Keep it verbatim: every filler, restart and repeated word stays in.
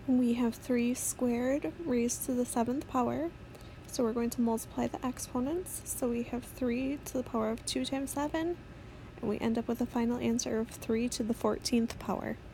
We have three squared raised to the seventh power, so we're going to multiply the exponents. So we have three to the power of two times seven, and we end up with a final answer of three to the fourteenth power.